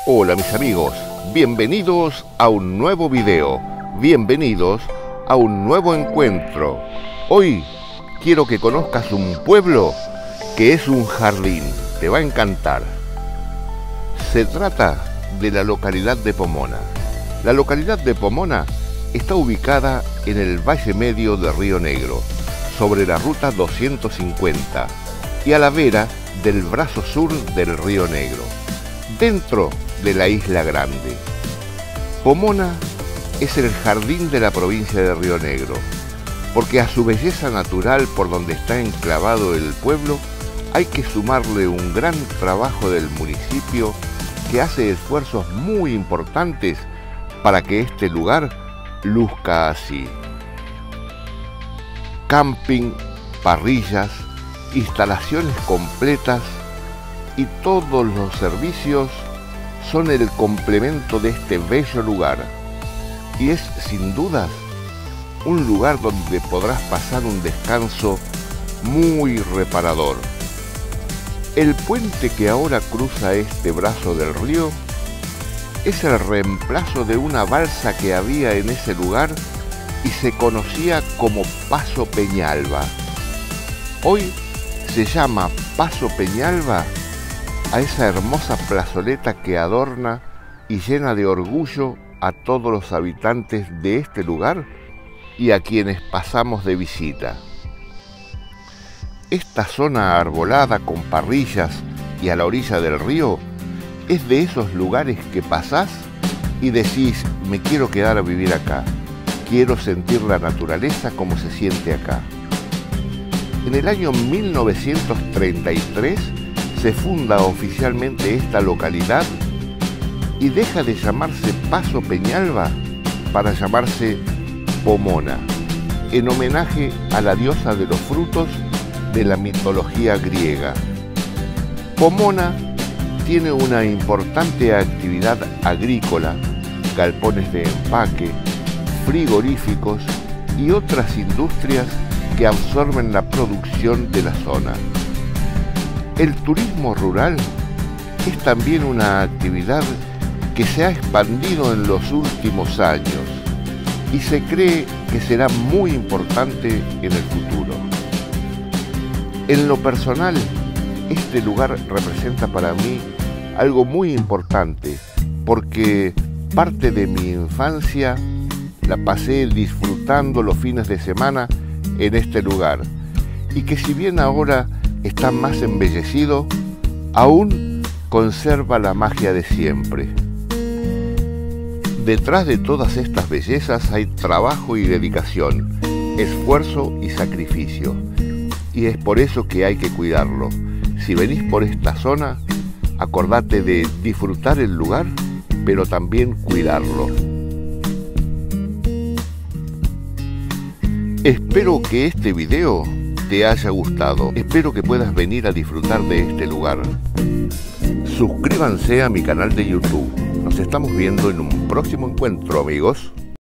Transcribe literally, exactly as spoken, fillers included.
Hola mis amigos, bienvenidos a un nuevo video, bienvenidos a un nuevo encuentro. Hoy quiero que conozcas un pueblo que es un jardín, te va a encantar. Se trata de la localidad de Pomona. La localidad de Pomona está ubicada en el valle medio de Río Negro, sobre la ruta doscientos cincuenta y a la vera del brazo sur del Río Negro, dentro de la Isla Grande. Pomona es el jardín de la provincia de Río Negro, porque a su belleza natural por donde está enclavado el pueblo, hay que sumarle un gran trabajo del municipio que hace esfuerzos muy importantes para que este lugar luzca así. Camping, parrillas, instalaciones completas y todos los servicios son el complemento de este bello lugar, y es sin dudas un lugar donde podrás pasar un descanso muy reparador. El puente que ahora cruza este brazo del río es el reemplazo de una balsa que había en ese lugar y se conocía como Paso Peñalba. Hoy se llama Paso Peñalba a esa hermosa plazoleta que adorna y llena de orgullo a todos los habitantes de este lugar y a quienes pasamos de visita. Esta zona arbolada con parrillas y a la orilla del río es de esos lugares que pasás y decís, me quiero quedar a vivir acá, quiero sentir la naturaleza como se siente acá. En el año mil novecientos treinta y tres se funda oficialmente esta localidad y deja de llamarse Paso Peñalba para llamarse Pomona, en homenaje a la diosa de los frutos de la mitología griega. Pomona tiene una importante actividad agrícola, galpones de empaque, frigoríficos y otras industrias que absorben la producción de la zona. El turismo rural es también una actividad que se ha expandido en los últimos años y se cree que será muy importante en el futuro. En lo personal, este lugar representa para mí algo muy importante porque parte de mi infancia la pasé disfrutando los fines de semana en este lugar y que si bien ahora está más embellecido, aún conserva la magia de siempre. Detrás de todas estas bellezas hay trabajo y dedicación, esfuerzo y sacrificio, y es por eso que hay que cuidarlo. Si venís por esta zona, acordate de disfrutar el lugar, pero también cuidarlo. Espero que este video te haya gustado. Espero que puedas venir a disfrutar de este lugar. Suscríbanse a mi canal de YouTube. Nos estamos viendo en un próximo encuentro, amigos.